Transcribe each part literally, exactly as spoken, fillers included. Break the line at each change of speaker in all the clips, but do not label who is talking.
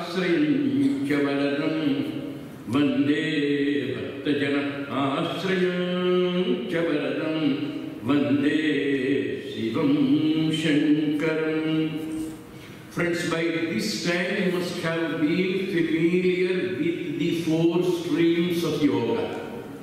Ashrayam Chavaradam Vande Bhaktajana Ashrayam Chavaradam Vande Shivam Shankaram. Friends, by this time you must have been familiar with the four streams of yoga.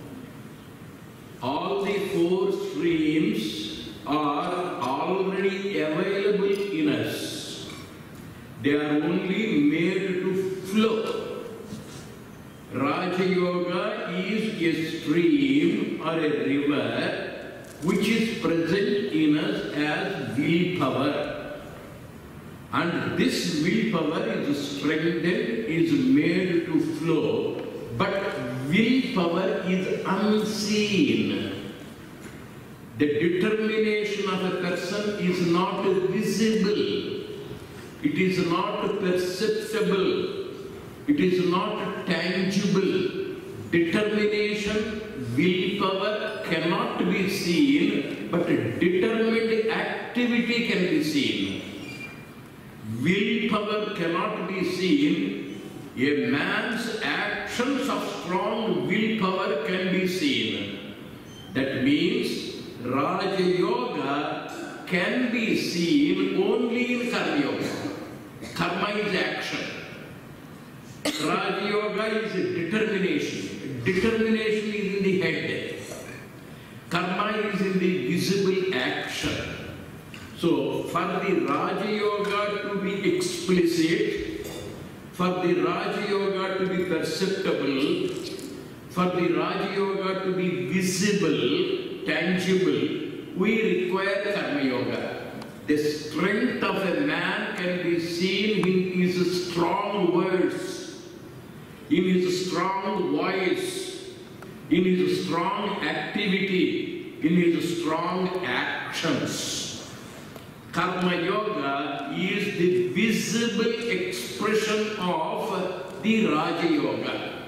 All the four streams are already available in us. They are only made to flow. Raja Yoga is a stream or a river which is present in us as willpower. And this willpower is strengthened, is made to flow, but willpower is unseen. The determination of a person is not visible. It is not perceptible. It is not tangible. Determination, willpower cannot be seen, but determined activity can be seen. Willpower cannot be seen. A man's actions of strong willpower can be seen. That means Raja Yoga can be seen only in Karma Yoga. Karma is action. Raja Yoga is determination. Determination is in the head. Karma is in the visible action. So, for the Raja Yoga to be explicit, for the Raja Yoga to be perceptible, for the Raja Yoga to be visible, tangible, we require Karma Yoga. The strength of a man can be seen in his strong words, in his strong voice, in his strong activity, in his strong actions. Karma Yoga is the visible expression of the Raja Yoga.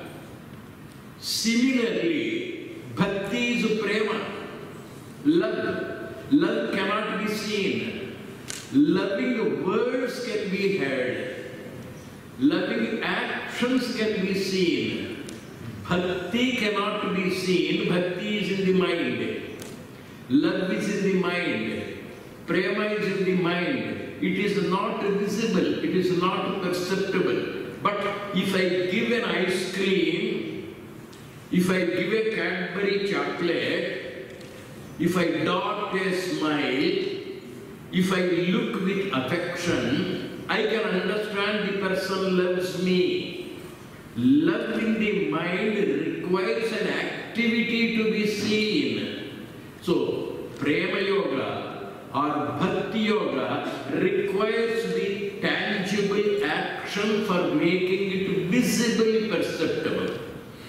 Similarly, Bhakti is prema, love. Love cannot be seen. Loving words can be heard. Loving actions can be seen. Bhakti cannot be seen. Bhakti is in the mind. Love is in the mind. Prema is in the mind. It is not visible. It is not perceptible. But if I give an ice cream, if I give a Cadbury chocolate, if I dot a smile, if I look with affection, I can understand the person loves me. Love in the mind requires an activity to be seen. So, Prema Yoga or Bhakti Yoga requires the tangible action for making it visibly perceptible.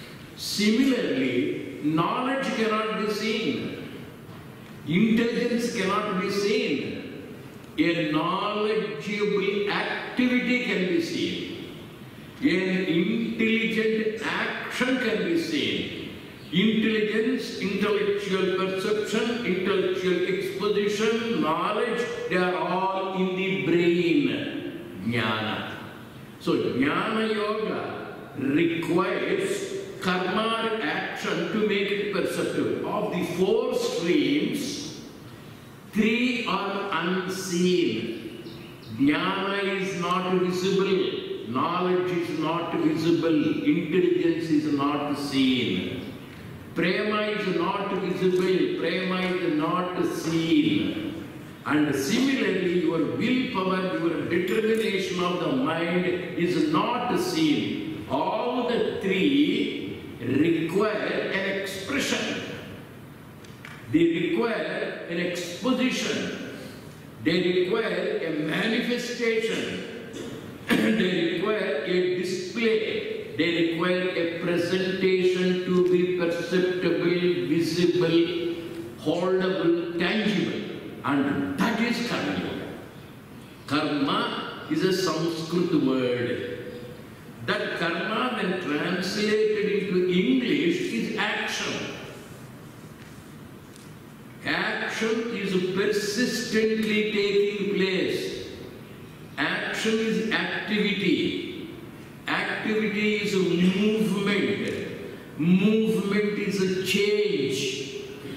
Similarly, knowledge cannot be seen. Intelligence cannot be seen. A knowledgeable activity can be seen. An intelligent action can be seen. Intelligence, intellectual perception, intellectual exposition, knowledge, they are all in the brain. Jnana. So, Jnana Yoga requires karma action to make it perceptible. Of the four streams, three are unseen. Jnana is not visible. Knowledge is not visible. Intelligence is not seen. Prema is not visible, prema is not seen. And similarly, your willpower, your determination of the mind is not seen. All the three require an expression. They require an exposition. They require a manifestation. They require a display. They require a presentation to be perceptible, visible, holdable, tangible. And that is Karma Yoga. Karma is a Sanskrit word. That karma, when translated into English, is action. Action is persistently taking place. Action is activity. activity is movement. Movement is a change.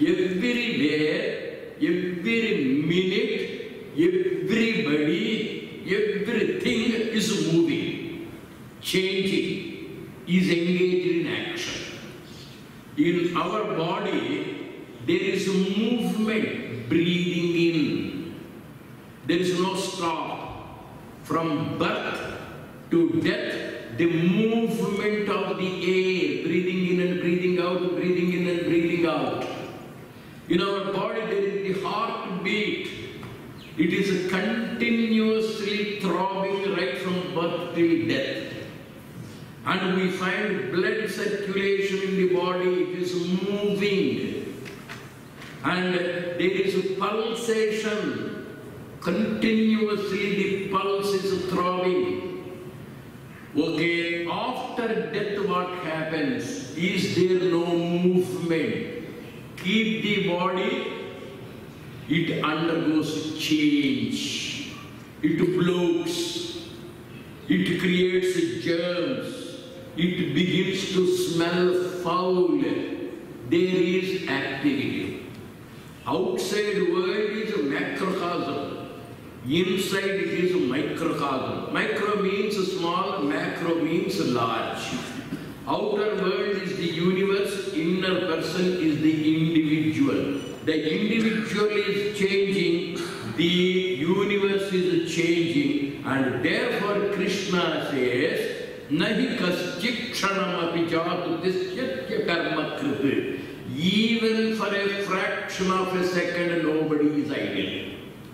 Everywhere, every minute, everybody, everything is moving, changing, is engaged in action. In our body, there is movement, breathing in. There is no stop. From birth to death, the movement of the air, breathing in and breathing out, breathing in and breathing out. In our body, there is the heartbeat. It is continuously throbbing right from birth till death. And we find blood circulation in the body, it is moving. And there is a pulsation. Continuously the pulse is throbbing. Okay, after death what happens? Is there no movement? Keep the body, it undergoes change. It floats. It creates germs. It begins to smell foul. There is activity. Outside world is a macrocosm. Inside it is a microcosm. Micro means small, macro means large. Outer world is the universe, inner person is the individual. The individual is changing, the universe is changing, and therefore Krishna says, Nahi kaschik kshanam api jatu tisyatya karma kriti. Even for a fraction of a second, nobody is idle.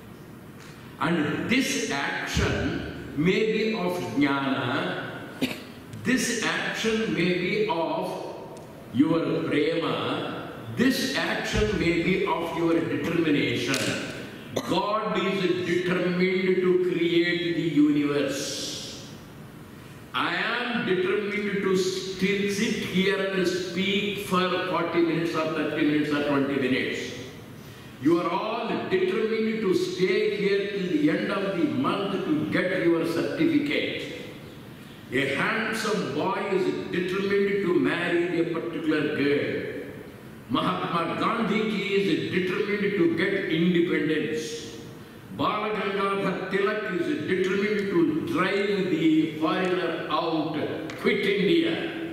And this action may be of jnana, this action may be of your prema, this action may be of your determination. God is determined to create the universe. I am determined to still sit here and speak for forty minutes or thirty minutes or twenty minutes. You are all determined to stay here till the end of the month to get your certificate. A handsome boy is determined to marry a particular girl. Mahatma Gandhi ji is determined to get independence. Bal Gangadhar Tilak is determined to drive the foreigner out, quit India.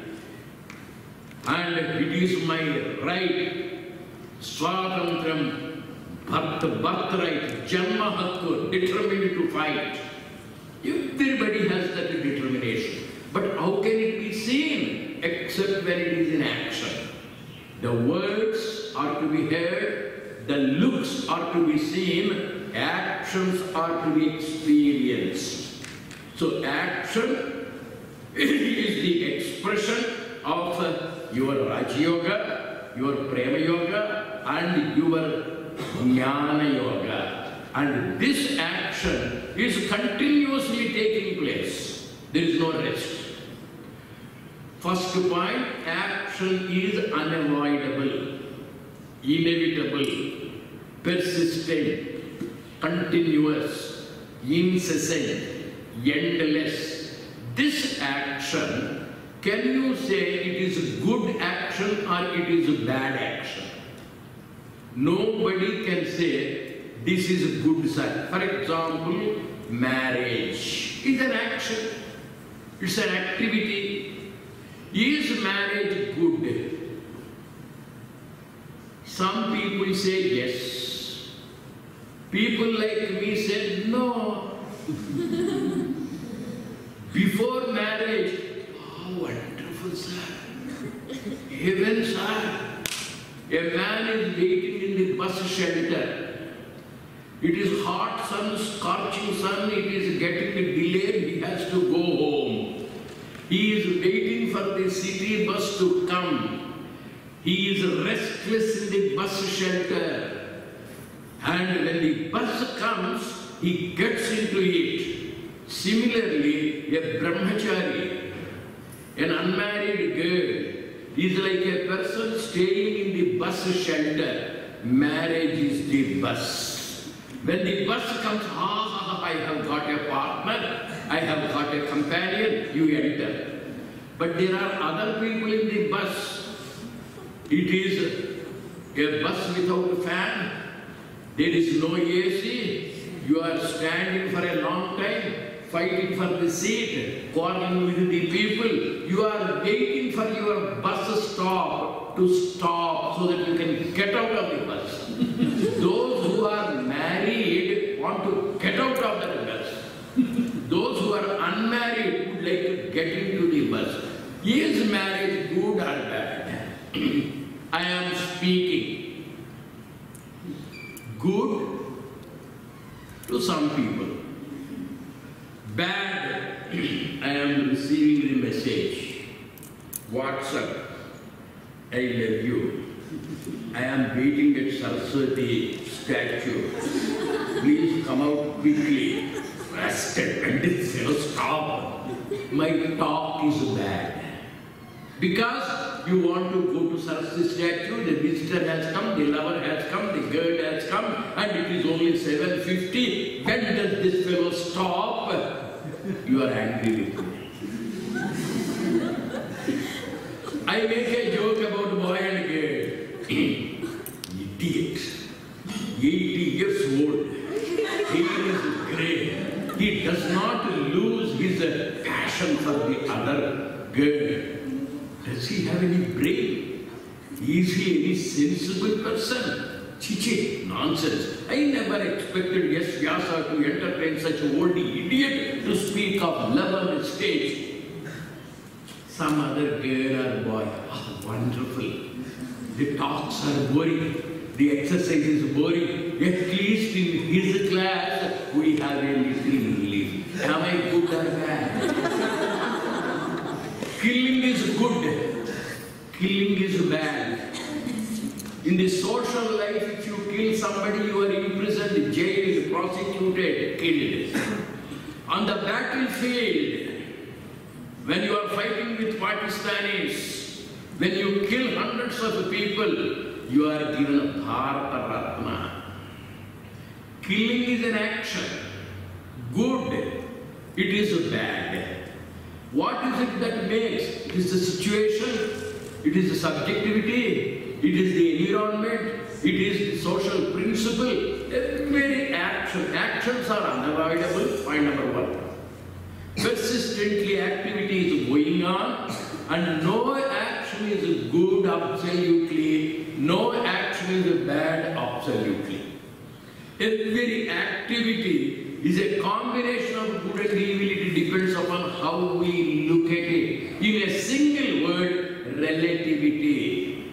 And it is my right, Swatantram, birthright, Janma Hakku, determined to fight. Everybody has that determination. But how can it be seen except when it is in action? The words are to be heard, the looks are to be seen, actions are to be experienced. So action is the expression of uh, your Raja Yoga, your Prema Yoga, and your Jnana Yoga. And this action is continuously taking place. There is no rest. First point, action is unavoidable, inevitable, persistent, continuous, incessant, endless. This action, can you say it is good action or it is bad action? Nobody can say this is good side. For example, marriage is an action. It's an activity. Is marriage good? Some people say yes. People like me said no. Before marriage, oh wonderful sir. Heaven sir. A man is waiting in the bus shelter. It is hot sun, scorching sun, it is getting delayed, he has to go home. He is waiting for the city bus to come. He is restless in the bus shelter. And when the bus comes, he gets into it. Similarly, a brahmachari, an unmarried girl, is like a person staying in the bus shelter. Marriage is the bus. When the bus comes, ah, I have got a partner, I have got a companion, you enter. But there are other people in the bus. It is a bus without a fan. There is no A C. You are standing for a long time, fighting for the seat, quarreling with the people. You are waiting for your bus stop to stop so that you can get out of the bus. Those who are married want to get out of the bus. Those who are unmarried would like to get into the bus. Is marriage good or bad? I am speaking good to some people. Bad, I am receiving the message. WhatsApp, I love you. I am waiting at Saraswati statue. Please come out quickly. Rested and this stop. My talk is bad. Because you want to go to Saraswati statue, the visitor has come, the lover has come, the girl has come, and it is only seven fifty. When does this fellow stop? You are angry with me. I make a joke about boy and girl. Idiot. eighty years old. He is grey. He does not lose his passion for the other girl. Does he have any brain? Is he any sensible person? Chichi, nonsense. I never expected S. Vyasa to entertain such an old idiot to speak of love on the stage. Some other girl or boy, oh, wonderful. The talks are boring. The exercise is boring. At least in his class, we have a little relief. Am I good or bad? Killing is good. Killing is bad. In the social life, if you kill somebody, you are imprisoned, jailed, prosecuted, killed. On the battlefield, when you are fighting with Pakistanis, when you kill hundreds of people, you are given a Bharata Ratna. Killing is an action. Good. It is bad. What is it that makes? It is the situation. It is the subjectivity. It is the environment. It is the social principle. Every action. Actions are unavoidable. Point number one. Persistently activity is going on, and no action is good absolutely. No action is bad absolutely. Every activity is a combination of good and evil. It depends upon how we look at it. In a single word, relativity.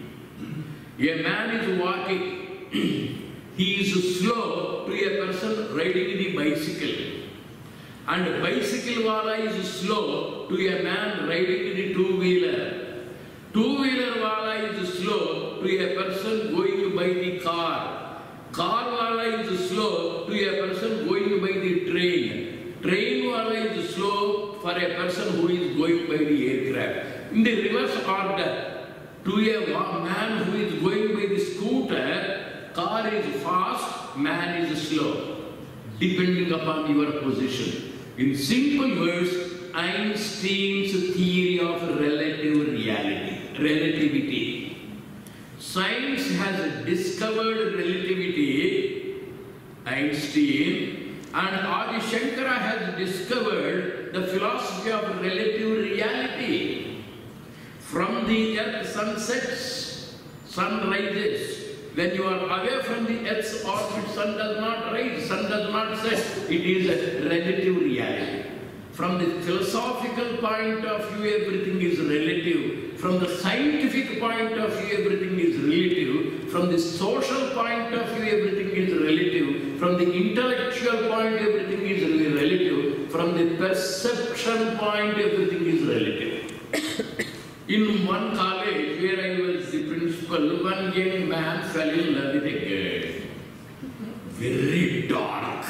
A man is walking. He is slow to a person riding the bicycle. And a bicycle wala is slow to a man riding the two-wheeler. Two-wheeler wala is slow to a person going by the car. Car wala is slow to a person going by the train. Train wala is slow for a person who is going by the aircraft. In the reverse order, to a man who is going by the scooter, car is fast, man is slow, depending upon your position. In simple words, Einstein's theory of relative reality, relativity. Science has discovered relativity, Einstein, and Adi Shankara has discovered the philosophy of relative reality. From the earth sun sets, sun rises. When you are away from the earth's orbit, sun does not rise, sun does not set. It is a relative reality. From the philosophical point of view, everything is relative. From the scientific point of view, everything is relative. From the social point of view, everything is relative. From the intellectual point, everything is relative. From the perception point, everything is relative. In one college where I was the principal, one young man fell in love with a girl. Very dark,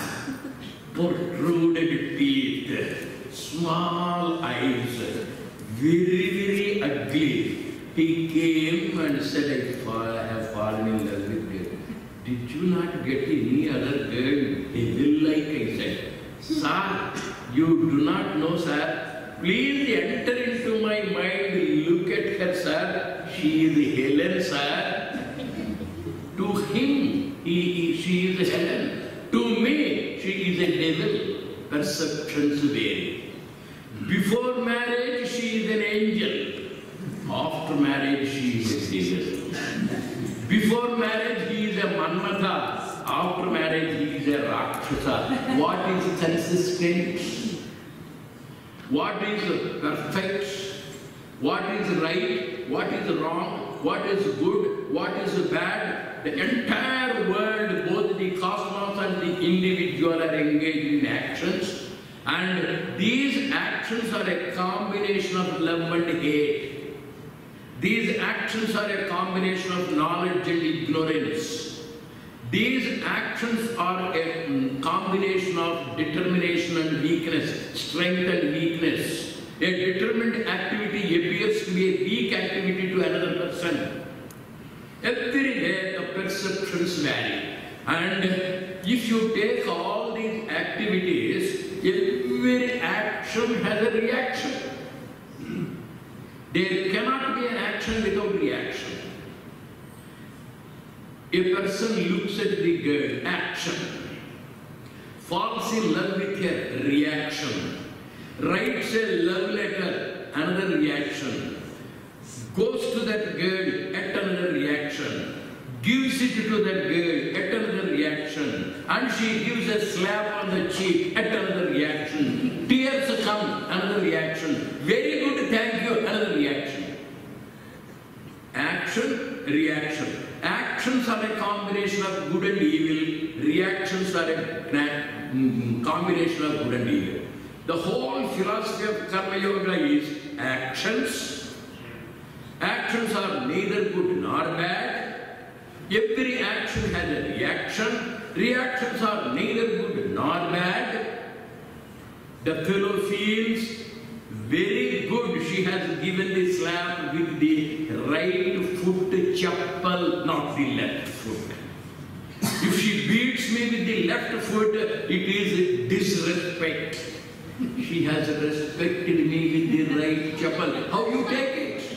protruded teeth, small eyes, very, very ugly. He came and said, I, fall, I have fallen in love with her. Did you not get any other girl? He will like, I said. Sir, you do not know, sir. Please enter into my mind child, look at her, sir, she is Helen, sir. To him, he, he, she is Helen. To me, she is a devil. Perceptions vary. Before marriage, she is an angel. After marriage, she is a devil. Before marriage, he is a Manmatha. After marriage, he is a Rakshasa. What is consistent? What is perfect? What is right? What is wrong? What is good? What is bad? The entire world, both the cosmos and the individual, are engaged in actions. And these actions are a combination of love and hate. These actions are a combination of knowledge and ignorance. These actions are a combination of determination and weakness, strength and weakness. A determined activity appears to be a weak activity to another person. Every day the perceptions vary. And if you take all these activities, every action has a reaction. There cannot be an action without reaction. A person looks at the girl, action. Falls in love with her, reaction. Writes a love letter, another reaction. Goes to that girl, at another reaction. Gives it to that girl, at another reaction. And she gives a slap on the cheek, at another reaction. Tears come, another reaction. Very good, thank you, another reaction. Action, reaction. Actions are a combination of good and evil. Reactions are a combination of good and evil. The whole philosophy of Karma Yoga is actions. Actions are neither good nor bad. Every action has a reaction. Reactions are neither good nor bad. The fellow feels very good. She has given the slap with the right foot chappal, not the left foot. If she beats me with the left foot, it is disrespect. She has respected me with the right chappal. How you take it?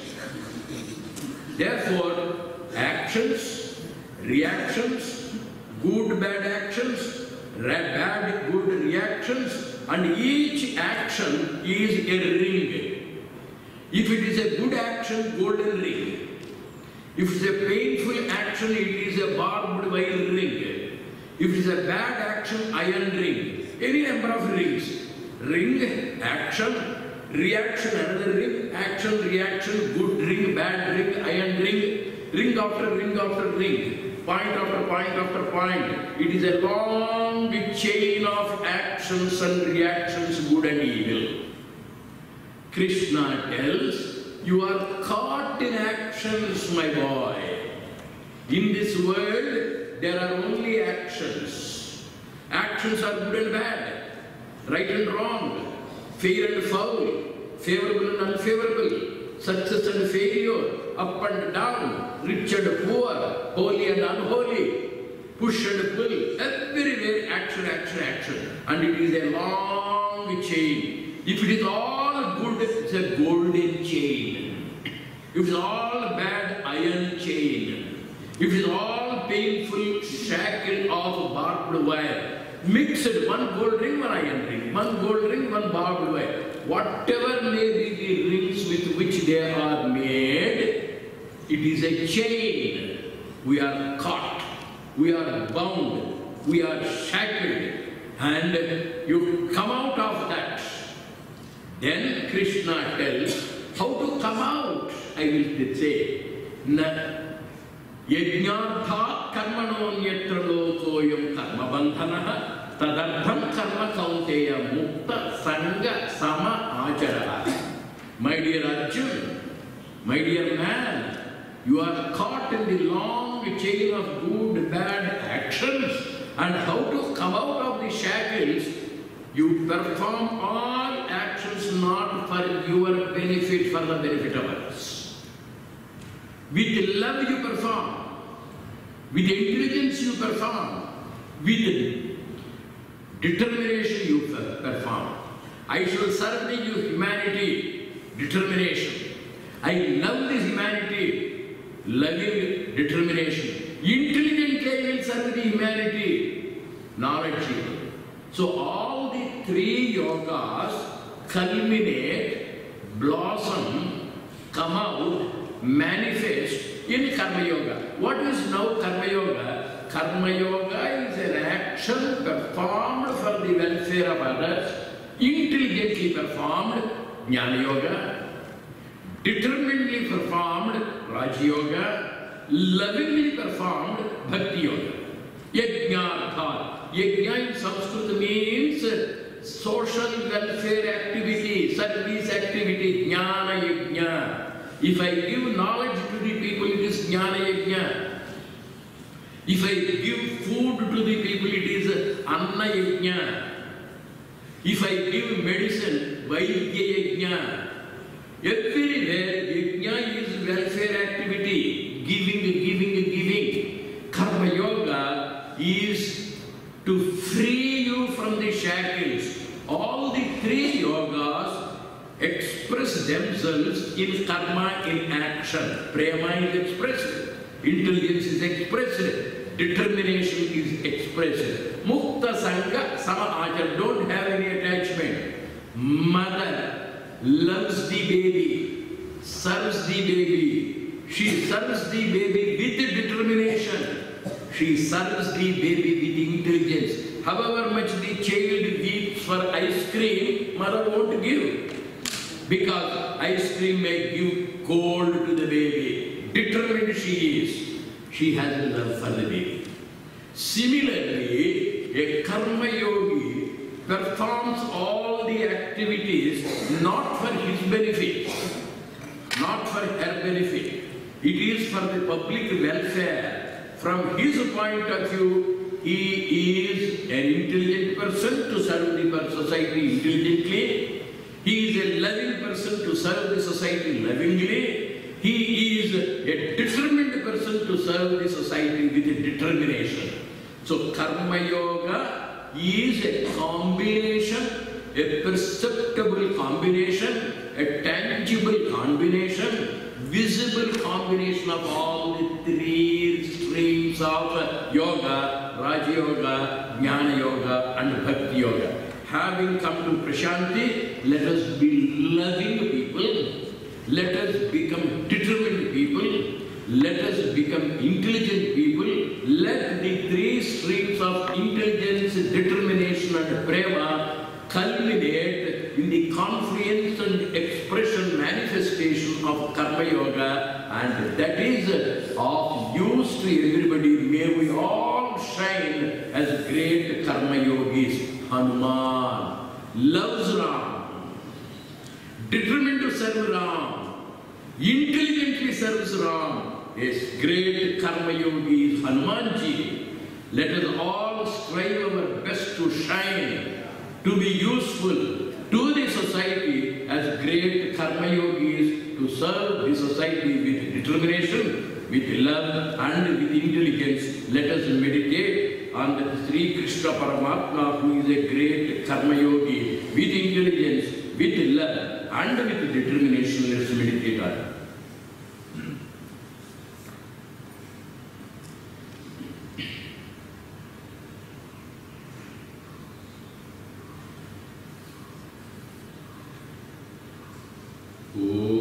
Therefore, actions, reactions, good, bad actions, bad, good reactions, and each action is a ring. If it is a good action, golden ring. If it is a painful action, it is a barbed wire ring. If it is a bad action, iron ring. Any number of rings. Ring, action, reaction, another ring, action, reaction, good ring, bad ring, iron ring, ring after ring after ring, point after point after point. It is a long chain of actions and reactions, good and evil. Krishna tells, you are caught in actions, my boy. In this world, there are only actions. Actions are good and bad. Right and wrong, fair and foul, favorable and unfavorable, success and failure, up and down, rich and poor, holy and unholy, push and pull, everywhere action, action, action. And it is a long chain. If it is all good, it's a golden chain. If it is all bad, iron chain. If it is all painful, shackle of barbed wire. Mixed, one gold ring, one iron ring, one gold ring, one barbed wire. Whatever may be the rings with which they are made, it is a chain. We are caught, we are bound, we are shackled, and you come out of that. Then Krishna tells how to come out. I will say, Na Yajnartha karmano nyatra lokoyam karma bandhanaha tadardham karma kaunteya mukta sanga sama achara. My dear Arjuna, my dear man, you are caught in the long chain of good, bad actions, and how to come out of the shackles. You perform all actions not for your benefit, for the benefit of others. With love you perform. With intelligence you perform. With determination you perform. I shall serve the humanity. Determination. I love this humanity, loving determination. Intelligently I will serve the humanity, knowledge. So all the three yogas culminate, blossom, come out, manifest in Karma Yoga. What is now Karma Yoga? Karma Yoga is an action performed for the welfare of others, intelligently performed Jnana Yoga, determinedly performed Raja Yoga, lovingly performed Bhakti Yoga. Yajnartha. Yajna in Sanskrit means social welfare activity, service activity, Jnana Yajna. If I give knowledge to the people, it is Jnana Yajna. If I give food to the people, it is Anna Yajna. If I give medicine, Vaidya Yajna. Everywhere, Yajna is welfare activity, giving, giving, giving. Karma Yoga is to free you from the shackles. All the three yogas express themselves in karma, in action. Prema is expressed, intelligence is expressed, determination is expressed. Mukta Sangha Sama Achar, don't have any attachment. Mother loves the baby, serves the baby. She serves the baby with determination. She serves the baby with intelligence. However much the child weeps for ice cream, mother won't give. Because ice cream may give cold to the baby. Determined she is. She has a love for the baby. Similarly, a karma yogi performs all the activities not for his benefit, not for her benefit. It is for the public welfare. From his point of view, he is an intelligent person to serve the society intelligently. He is a loving person to serve the society lovingly. He is a determined person to serve the society with determination. So Karma Yoga is a combination, a perceptible combination, a tangible combination, visible combination of all the three streams of Yoga, Raja Yoga, Jnana Yoga and Bhakti Yoga. Having come to Prashanti, let us be loving people, let us become determined people, let us become intelligent people, let the three streams of intelligence, determination and prema culminate in the confluence and expression manifestation of Karma Yoga, and that is of use to everybody. May we all shine as great Karma Yogis. Hanuman loves Ram, determined to serve Ram, intelligently serves Ram. Yes, great Karma Yogi is Hanumanji. Let us all strive our best to shine, to be useful to the society as great Karma Yogis, to serve the society with determination, with love and with intelligence. Let us meditate on the Sri Krishna Paramatma, who is a great Karma Yogi, with intelligence, with love and with determination. Let us meditate on it. Ooh.